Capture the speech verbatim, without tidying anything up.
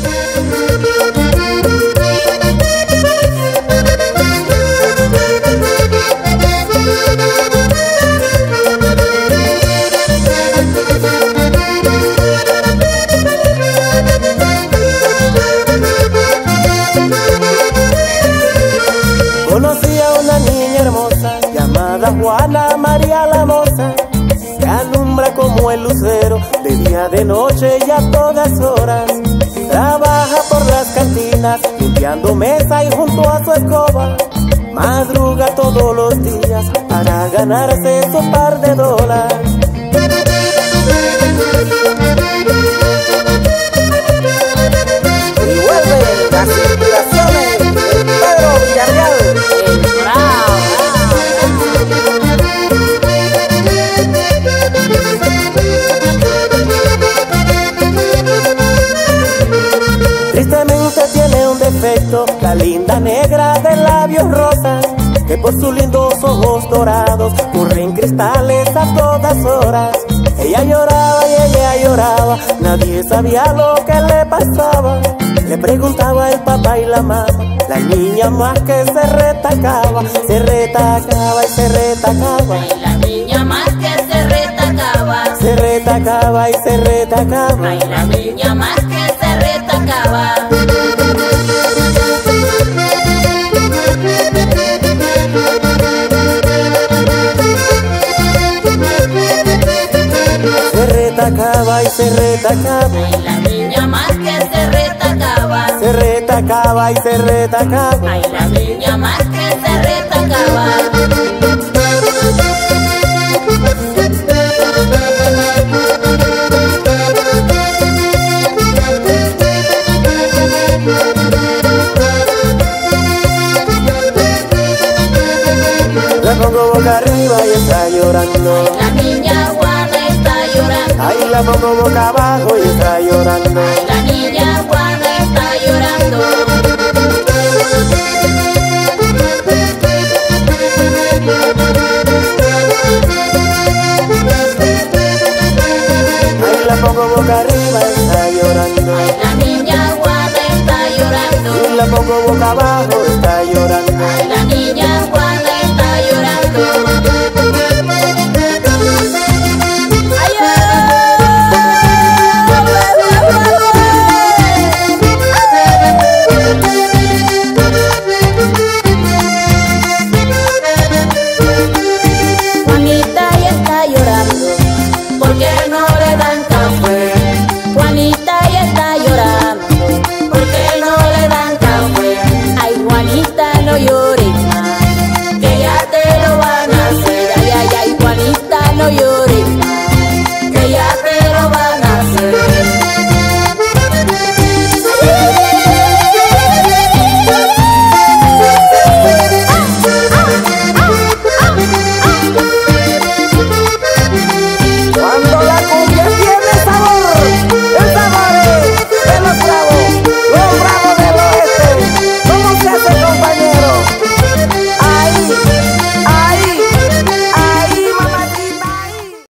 Conocí a una niña hermosa llamada Juana María la Moza, que alumbra como el lucero de día, de noche y a todas horas. Trabaja por las cantinas limpiando mesa y junto a su escoba madruga todos los días para ganarse esos par de dólares. Y vuelven las inspiraciones de Pedro Villarreal. Tristemente tiene un defecto la linda negra de labios rosas, que por sus lindos ojos dorados corren cristales a todas horas. Ella lloraba y ella lloraba, nadie sabía lo que le pasaba. Le preguntaba el papá y la mamá, la niña más que se retacaba, se retacaba y se retacaba. Ay, la niña más que se retacaba, se retacaba y se retacaba. ay, la niña más que se retacaba. Se retacaba y se retacaba. Ay, la niña más que se retacaba, Se retacaba y se retacaba. ay, la niña más que se retacaba. La pongo boca arriba y está llorando. La niña Juana está llorando. Ahí la pongo boca abajo y está llorando. Ay, la niña Juana está llorando. Ahí la pongo boca arriba y está llorando. Ay, la niña Juana está llorando. Y la pongo boca abajo y está llorando. Ay, la niña Juana está llorando. Juanita ya está llorando porque no le dan café. Juanita ya está llorando porque no le dan café. Ay, Juanita, no llores más, que ya te lo van a hacer. Ay, ay, ay, Juanita, no llores.